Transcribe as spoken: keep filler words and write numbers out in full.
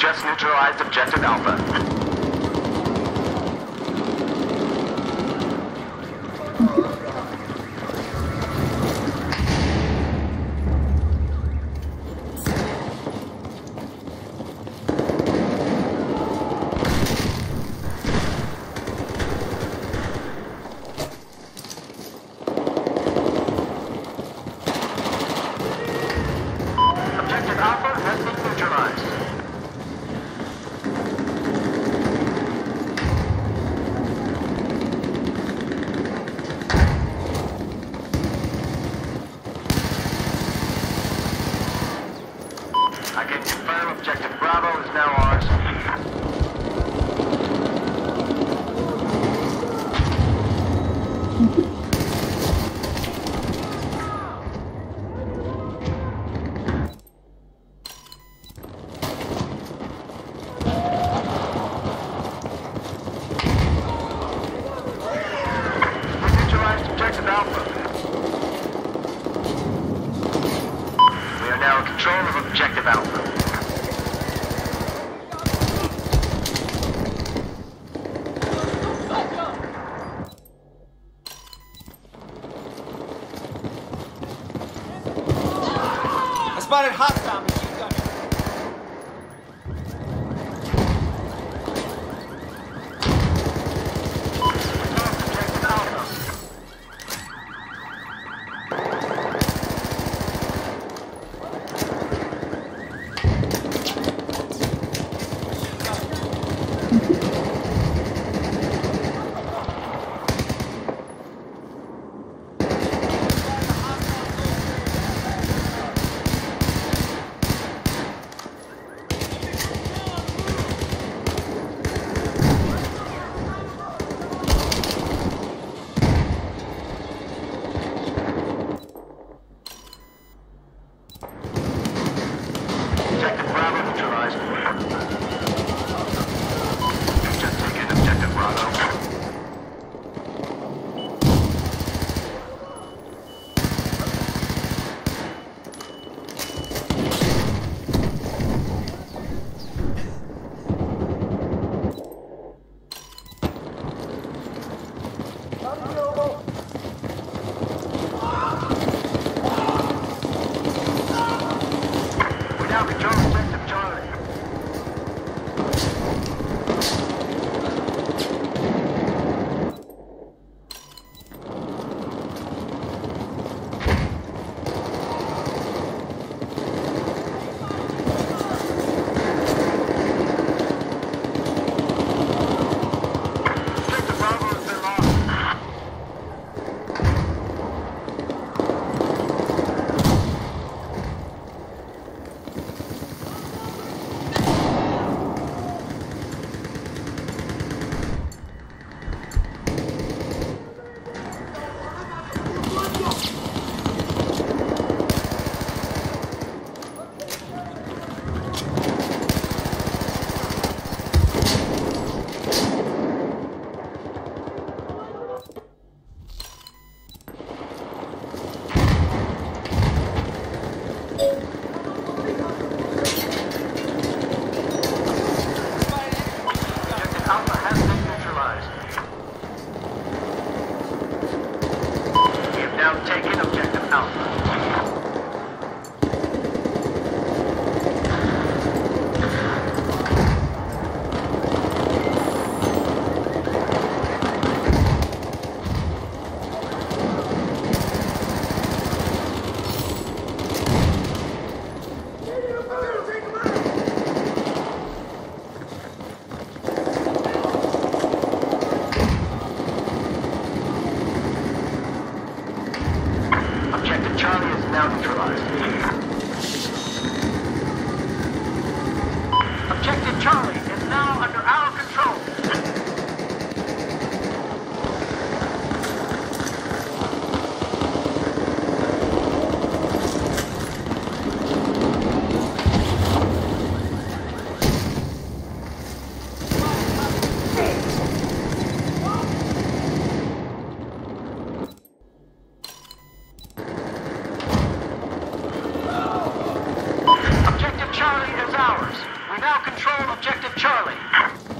just neutralized Objective Alpha. Objective Alpha has been neutralized. I can confirm Objective Bravo is now ours. We neutralized Objective Alpha. We are now in control of Objective Alpha. I spotted hostile machine gunner. Objective Alpha. Objective Bravo neutralized. Just taken Objective Bravo. We now control Objective Charlie. Objective Bravo has been lost. Objective Alpha has been neutralized. We have now taken Objective Alpha. Objective Charlie is now neutralized. Objective Charlie is now under our control. Objective Charlie is ours. We now control control objective Charlie.